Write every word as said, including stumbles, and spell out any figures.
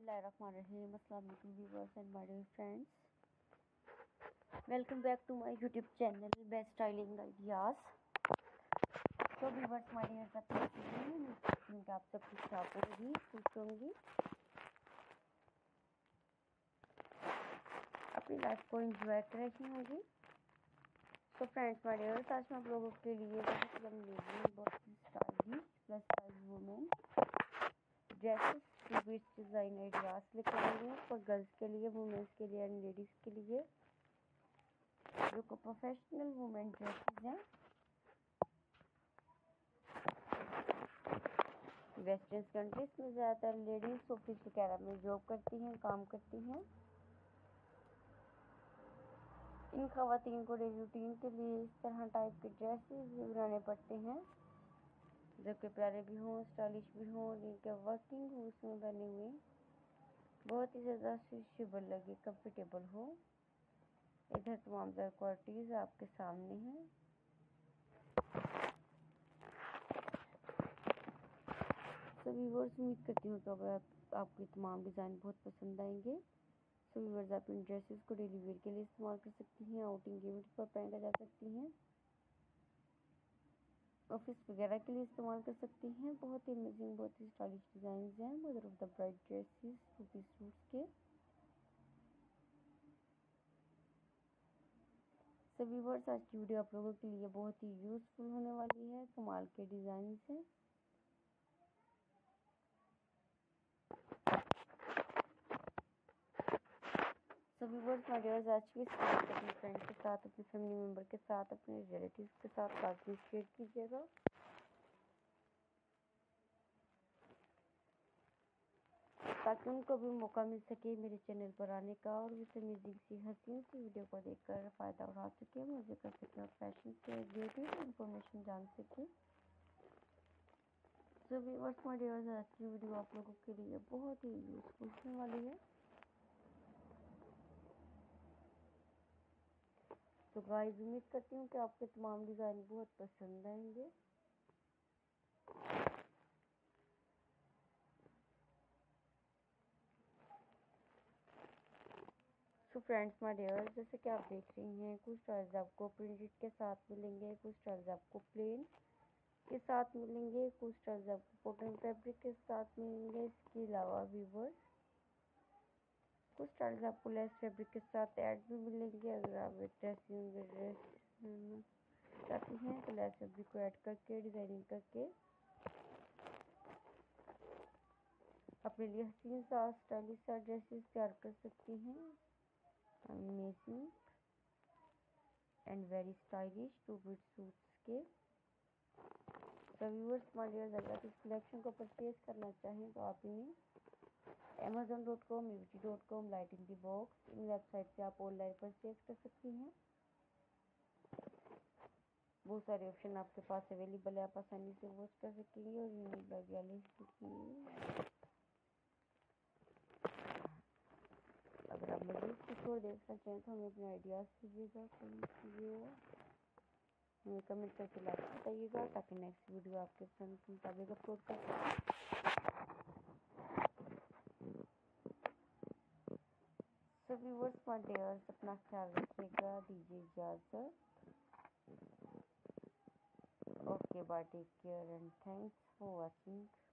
Bismillahirrahmanirrahim. Assalamu alaikum viewers and my dear friends. Welcome back to my YouTube channel Best Styling Ideas. So viewers, my dear friends, आप सब कुछ आप होंगी खुश होंगी, अपनी लाइफ को एंजॉय कर रही होंगी। तो फ्रेंड्स माय डियर, आज मैं आप लोगों के लिए बहुत ही अमेजिंग, बहुत ही stylish plus size women dresses with design ideas लेकर आई हूँ फॉर गर्ल्स के लिए, वुमेन्स के लिए एंड लेडीज़ के लिए, जो को प्रोफेशनल वुमेन ड्रेसेस हैं। वेस्टर्न कंट्रीज में ज़्यादातर लेडीज़ ऑफिस वगैरह में जॉब करती हैं, काम करती हैं। इन खवातीन को डेली रूटीन के लिए इस तरह टाइप के ड्रेसेस बनाने पड़ते हैं जो कि प्यारे भी हों, स्टाइलिश भी हों, जिनके वर्किंग हो उसमें बने हुए बहुत ही ज़्यादा सूटेबल लगे, कंफर्टेबल हो। इधर तमाम तरह क्वालिटीज़ आपके सामने हैं। सो व्यूअर्स, उम्मीद करती हूँ कि आप, आपको तमाम डिज़ाइन बहुत पसंद आएंगे। सो व्यूअर्स, आप इन ड्रेसेस को डेली वेयर के लिए इस्तेमाल कर सकती हैं, आउटिंग इवेंट्स पर पहना जा सकती हैं, ऑफिस वगैरह के लिए इस्तेमाल कर सकती हैं। बहुत ही अमेजिंग, बहुत ही स्टाइलिश डिज़ाइन हैं mother of the bride dresses, two piece suits के। सो व्यूअर्स, आज की वीडियो आप लोगों के लिए बहुत ही यूज़फुल होने वाली है। कमाल के डिज़ाइन हैं। सो व्यूअर्स माय डियर्स, आज की इस वीडियो को अपने फ्रेंड के साथ, अपने फैमिली मेम्बर के साथ, अपने रिलेटिव्स के साथ साथ में शेयर कीजिएगा ताकि उनको भी मौका मिल सके मेरे चैनल पर आने का और उस अमेजिंग सी हसीन सी वीडियो को देखकर फ़ायदा उठा सके, मुझे कर सके और फैशन से रिलेटेड इंफॉर्मेशन जान सके। सो व्यूअर्स माय डियर्स, आज की वीडियो आप लोगों के लिए बहुत ही यूज़फुल होने वाली है। तो गाइस, उम्मीद करती हूँ कि आपके तमाम डिज़ाइन बहुत पसंद आएंगे। सो फ्रेंड्स माय डियर, जैसे कि आप देख रही हैं, कुछ स्टाइल्स आपको प्रिंटेड के साथ मिलेंगे, कुछ स्टाइल्स आपको प्लेन के साथ मिलेंगे, कुछ स्टाइल्स आपको कॉटन फैब्रिक के साथ मिलेंगे। इसके अलावा व्यूअर्स, कुछ स्टाइल्स आपको लेस फैब्रिक के साथ ऐड भी मिलेंगे। अगर आप ड्रेसिंग ड्रेस चाहती हैं तो लेस फैब्रिक को ऐड करके, डिज़ाइनिंग करके अपने लिए हसीन सा स्टाइलिश सा ड्रेसेस तैयार कर सकती हैं। Amazing and very stylish two bit suits के। तो व्यूअर्स माय डियर, अगर इस कलेक्शन को परचेज करना चाहें तो आप इन्हें Amazon dot com, UT dot com, light in the box, इन वेबसाइट से आप ऑनलाइन परचेज कर सकती हैं। बहुत सारे ऑप्शन आपके पास अवेलेबल है, आप आसानी से वॉच कर सकेंगे और यूनिक वगैरह सीखिए। अगर आप मज़ीद कुछ और देखना चाहें तो हमें अपने आइडियाज़ कीजिएगा, कमेंट कीजिएगा, हमें कमेंट करके लाइक बताइएगा ताकि नेक्स्ट वीडियो आपके पसंद के मुताबिक अपलोड कर सकें। सो व्यूअर्स माय डियर्स, अपना ख्याल रखिएगा, दीजिए इजाज़त। Okay bye, take care and thanks for watching.